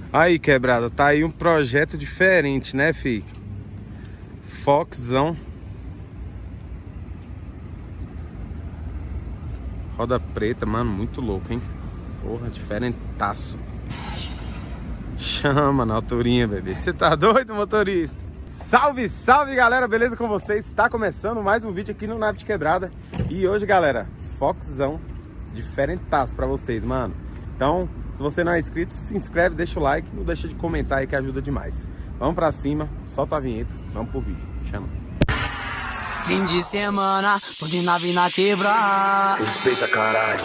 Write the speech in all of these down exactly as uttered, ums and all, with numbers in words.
Aí, quebrada, tá aí um projeto diferente, né, fi? Foxzão. Roda preta, mano, muito louco, hein? Porra, diferentaço. Chama na alturinha, bebê. Você tá doido, motorista? Salve, salve, galera, beleza com vocês? Está começando mais um vídeo aqui no Nave de Quebrada. E hoje, galera, Foxzão diferentaço pra vocês, mano. Então, se você não é inscrito, se inscreve, deixa o like, não deixa de comentar aí que ajuda demais. Vamos pra cima, solta a vinheta, vamos pro vídeo. Chama. Fim de semana, tô de nave na quebrada. Respeita, caralho.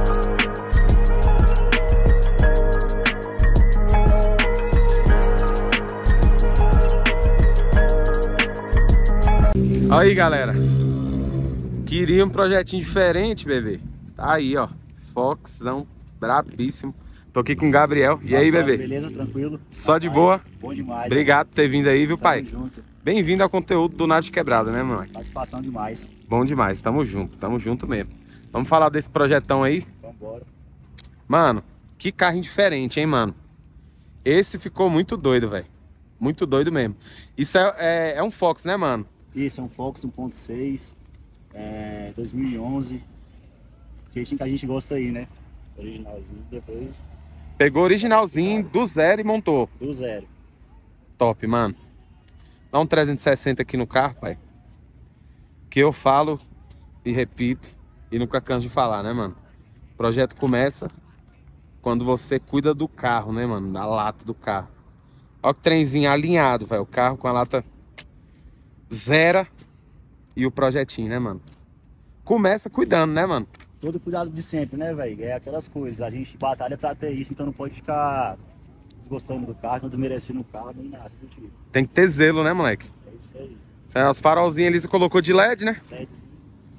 Aí, galera, queria um projetinho diferente, bebê. Tá aí, ó, Foxzão brabíssimo. Tô aqui com o Gabriel. E aí, bebê? Beleza, tranquilo? Só de boa? Bom demais. Obrigado por ter vindo aí, viu, pai? Tamo junto. Bem-vindo ao conteúdo do Nave de Quebrada, né, mano? Satisfação demais. Bom demais, tamo junto, tamo junto mesmo. Vamos falar desse projetão aí? Vambora. Mano, que carrinho diferente, hein, mano? Esse ficou muito doido, velho. Muito doido mesmo. Isso é, é, é um Fox, né, mano? Isso, é um Fox um ponto seis, é, dois mil e onze. Jeitinho que a gente gosta aí, né? Originalzinho, depois Pegou originalzinho do zero e montou. do zero. Top, mano. Dá um trezentos e sessenta aqui no carro, pai. Que eu falo e repito e nunca canso de falar, né, mano? O projeto começa quando você cuida do carro, né, mano? Da lata do carro. Olha que trenzinho alinhado, velho. O carro com a lata zero e o projetinho, né, mano? Começa cuidando, né, mano? Todo cuidado de sempre, né, velho? É aquelas coisas. A gente batalha pra ter isso, então não pode ficar desgostando do carro, não desmerecendo o carro, nem nada. Tipo. Tem que ter zelo, né, moleque? É isso aí. É, os farolzinhos ali você colocou de L E D, né? LEDzinho.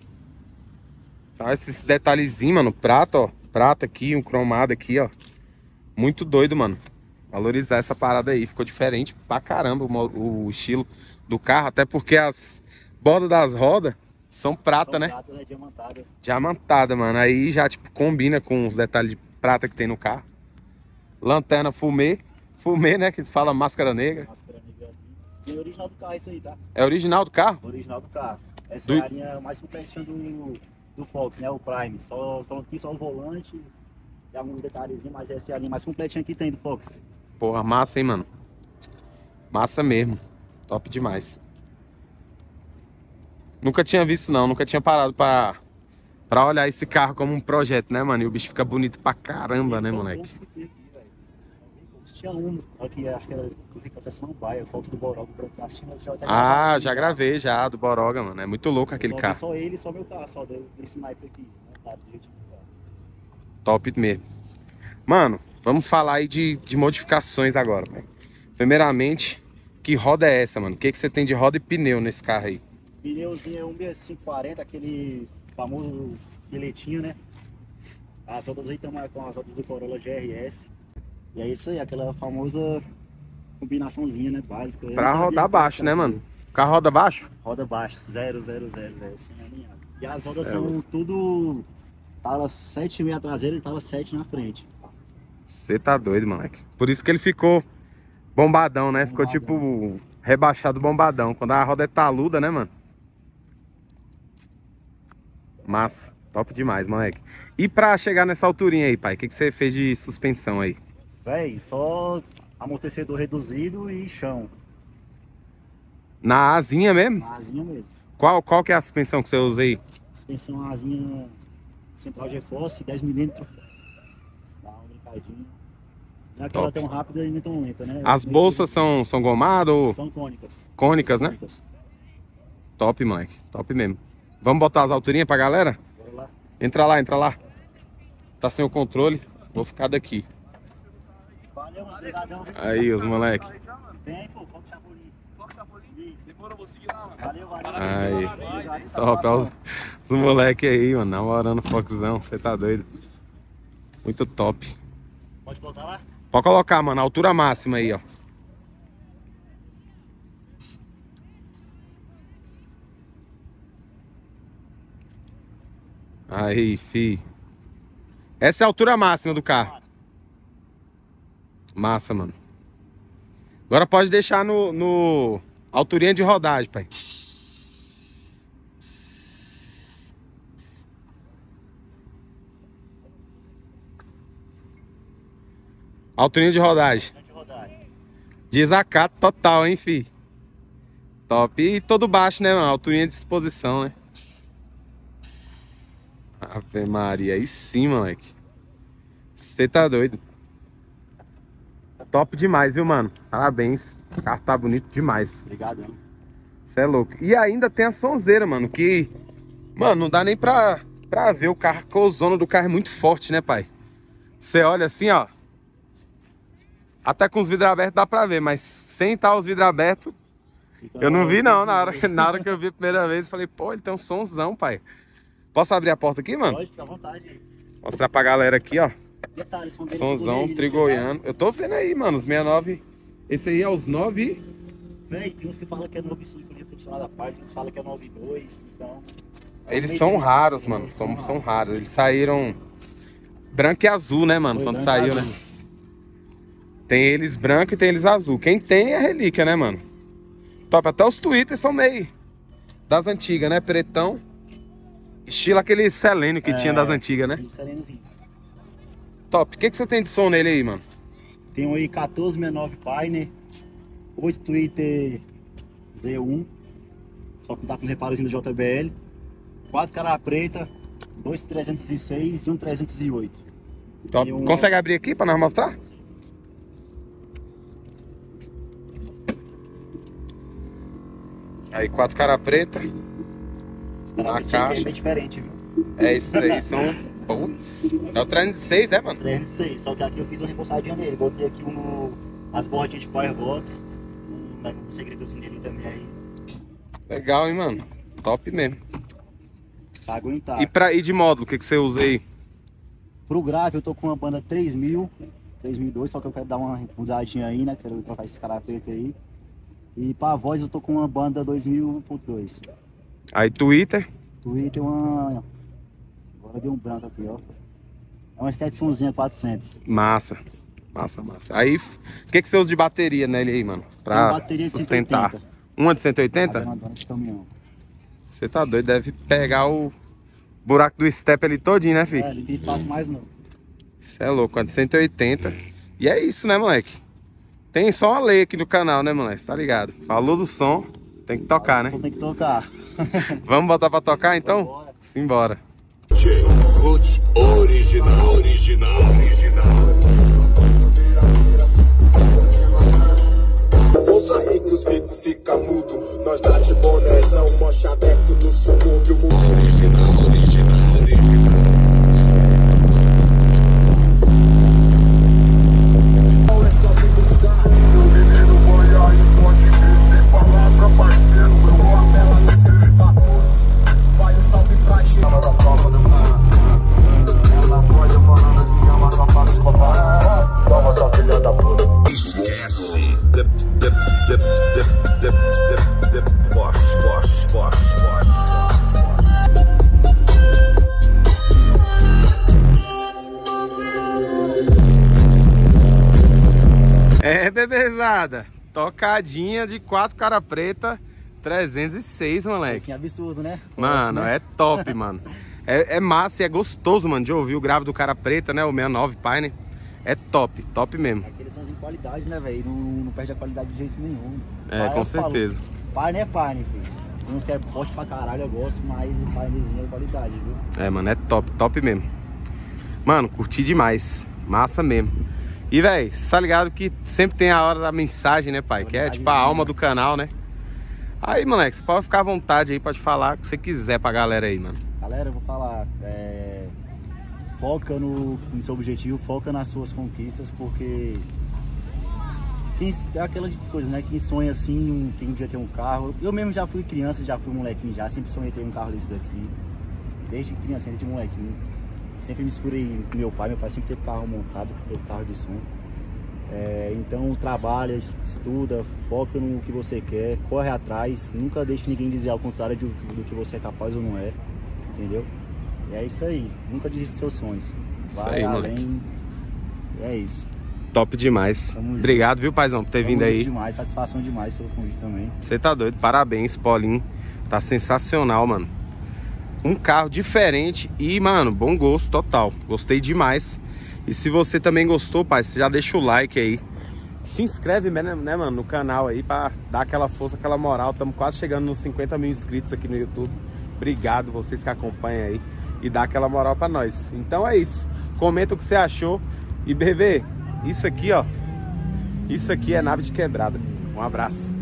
Tá, esses detalhezinhos, mano. Prata, ó. Prata aqui, um cromado aqui, ó. Muito doido, mano. Valorizar essa parada aí. Ficou diferente pra caramba o, o estilo do carro. Até porque as bordas das rodas são prata, São né? pratas, né? Diamantadas. Diamantada, mano. Aí já, tipo, combina com os detalhes de prata que tem no carro. Lanterna fumê. Fumê, né? Que eles falam máscara negra. Máscara negra. E o original do carro é isso aí, tá? É original do carro? Original do carro. Essa Do- é a linha mais completinha do, do Fox, né? O Prime. Só, só aqui só o volante e alguns detalhezinhos, mas essa é a linha mais completinha que tem do Fox. Porra, massa, hein, mano? Massa mesmo. Top demais. Nunca tinha visto, não. Nunca tinha parado pra, pra olhar esse carro como um projeto, né, mano? E o bicho fica bonito pra caramba, né, São moleque? poucos que tem aqui, velho. São bem poucos. Tinha um aqui, acho que era do Ricardo Samambaia, o Fox do Boró. Acho que tinha- já até Ah, gravado já aqui, gravei já, do Boroga, mano. É muito louco aquele só, vi carro. Só ele e só meu carro, só deu esse naipe aqui. Montado do jeitinho do carro. Top mesmo. Mano, vamos falar aí de, de modificações agora, pai. Primeiramente, que roda é essa, mano? O que, que você tem de roda e pneu nesse carro aí? Pneuzinho é um sessenta e cinco quarenta, aquele famoso filetinho, né? As rodas aí estão com as rodas do Corolla G R S. E é isso aí, aquela famosa combinaçãozinha, né? Básica. Eu Pra não sabia rodar que baixo, era né, assim. mano? O carro roda baixo? Roda baixo, zero, zero, zero, zero, assim, alinhado. E as rodas Cê é são louco. tudo tala sete vírgula seis traseira e tala sete na frente. Você tá doido, moleque. Por isso que ele ficou bombadão, né? Ficou Bombadão. tipo rebaixado bombadão. Quando a roda é taluda, né, mano? Massa. Top demais, moleque. E pra chegar nessa alturinha aí, pai, o que, que você fez de suspensão aí? Véi, só amortecedor reduzido e chão. Na asinha mesmo? Na asinha mesmo. Qual, qual que é a suspensão que você usa aí? Suspensão asinha central GeForce, dez milímetros. Dá uma brincadinha. Não é aquela Top. tão rápida e nem tão lenta, né? As bolsas são, são gomadas ou São cônicas. cônicas, né? Cônicas. Top, moleque. Top mesmo. Vamos botar as alturinhas pra galera? Bora lá. Entra lá, entra lá. Tá sem o controle. Vou ficar daqui. Valeu, mano. Obrigadão. Aí, os moleque. Vem, pô. Fox Chapolin. Fox Chapolin. Isso. Demorou, vou seguir lá, mano. Valeu, valeu. Aí. Obrigado, Top, olha os, satisfação. os moleque aí, mano. Namorando Foxzão. Você tá doido. Muito top. Pode colocar lá? Pode colocar, mano. A altura máxima aí, ó. Aí, fi. Essa é a altura máxima do carro. Massa, mano. Agora pode deixar no, no alturinha de rodagem, pai. Alturinha de rodagem. Desacato total, hein, fi. Top. E todo baixo, né, mano? Alturinha de disposição, né? Ave Maria. Aí sim, moleque. Você tá doido. Top demais, viu, mano? Parabéns. O carro tá bonito demais. Obrigado, mano. Você é louco. E ainda tem a sonzeira, mano, que... Mano, não dá nem pra, pra ver o carro. A ozona do carro é muito forte, né, pai? Você olha assim, ó. Até com os vidros abertos dá pra ver, mas sem estar os vidros abertos, então, eu não vi não. Na hora, na hora que eu vi a primeira vez, eu falei, pô, ele tem um sonzão, pai. Posso abrir a porta aqui, mano? Pode, fica à vontade. Mostrar pra galera aqui, ó. Detalhes, Sonzão, trigoiano. Eu tô vendo aí, mano, os sessenta e nove. Esse aí é os nove. Véi, tem uns que falam que é nove cinco ali, profissional da parte, uns falam que é nove dois, então... Eles são raros, mano, são, são, são raros. Eles saíram branco e azul, né, mano, quando saiu, né? Tem eles branco e tem eles azul. Quem tem é relíquia, né, mano? Top. Até os Twitter são meio das antigas, né? Pretão. Estilo aquele selênio que é, tinha das antigas, né? Top. O que, que você tem de som nele aí, mano? Tem um aí quatorze sessenta e nove Pioneer, oito Twitter Z um, só que tá com os reparos da J B L, quatro cara preta, dois trezentos e seis e um trezentos e oito. Top. Um... Consegue abrir aqui pra nós mostrar? Aí, quatro cara preta. Na caixa. É bem diferente, viu? É, esses aí são... Putz. É o trezentos e seis, é, mano? trezentos e seis, só que aqui eu fiz uma reforçadinha nele. Botei aqui um, as bordinhas de Powerbox. Um, um segredozinho dele também aí. Legal, hein, mano? Top mesmo. Pra aguentar. E, pra, e de módulo, o que, que você usa aí? Pro grave eu tô com uma banda três mil, três mil e dois, só que eu quero dar uma mudadinha aí, né? Quero trocar esses cara preto aí. E pra voz eu tô com uma banda dois mil ponto dois. Aí Twitter? Twitter uma... Agora deu um branco aqui, ó. É uma Stetsonzinha quatrocentos. Massa. Massa, massa. Aí, o que, que você usa de bateria nele aí, mano? Pra bateria sustentar. De cento e oitenta. Uma de cento e oitenta? Você tá doido, deve pegar o buraco do step ali todinho, né, filho? É, não tem espaço mais não. Isso é louco, a de cento e oitenta. E é isso, né, moleque? Tem só uma lei aqui no canal, né, moleque? Tá ligado? Falou do som, tem que tocar, né? Tem que tocar. Vamos botar pra tocar, então? Bora. Simbora. Original, original, original. Força aí que os bicos fica mudo. Nós dá de bonezão, mocha aberto no subúrbio. Original, original, original. É só me buscar. O menino vai aí, pode ver. Sem palavra, parceiro. Eu vou a tela nesse M quatorze. Vai um salve pra gente. Da tropa do mar. Ela pode falando que ama só para escovar. Vamos a filha da puta. Esquece. Dip, dip, dip, dip, dip, dip, dip. Bosh, bosh, bosh, bosh. É, bebezada. Tocadinha de quatro cara preta, trezentos e seis, moleque. Que absurdo, né? Mano, né? é top, mano. É, é massa e é gostoso, mano, de ouvir o grave do cara preta, né? O sessenta e nove Pioneer. É top, top mesmo. Aqueles sons em qualidade, né, velho? Não, não perde a qualidade de jeito nenhum. É, pai, com certeza. Pioneer é Pioneer, filho. Tem uns que é forte pra caralho, eu gosto, mas o Pioneerzinho é qualidade, viu? É, mano, é top, top mesmo. Mano, curti demais. Massa mesmo. E, velho, você tá ligado que sempre tem a hora da mensagem, né, pai? Que é tipo a alma do canal, né? Aí, moleque, você pode ficar à vontade aí, pode falar o que você quiser pra galera aí, mano. Galera, eu vou falar, é... foca no, no seu objetivo, foca nas suas conquistas, porque quem, é aquela coisa, né? Quem sonha assim, tem um dia ter um carro. Eu mesmo já fui criança, já fui molequinho, já sempre sonhei ter um carro desse daqui. Desde criança, desde molequinho. Sempre me inspirei com meu pai, meu pai sempre teve carro montado, teve carro de som. É, então trabalha, estuda, foca no que você quer, corre atrás, nunca deixe ninguém dizer ao contrário do, do que você é capaz ou não é, entendeu? E é isso aí, nunca desista dos seus sonhos. Vai isso aí, além, moleque. É isso. Top demais. Tamo junto. Obrigado, viu, paizão, por ter Tamo vindo junto aí. demais, satisfação demais pelo convite também. Você tá doido, parabéns, Paulinho. Tá sensacional, mano. Um carro diferente e, mano, bom gosto total. Gostei demais. E se você também gostou, pai, você já deixa o like aí. Se inscreve, né, né, mano, no canal aí pra dar aquela força, aquela moral. Estamos quase chegando nos cinquenta mil inscritos aqui no YouTube. Obrigado vocês que acompanham aí e dá aquela moral pra nós. Então é isso. Comenta o que você achou. E, bebê, isso aqui, ó. Isso aqui é nave de quebrada. Um abraço.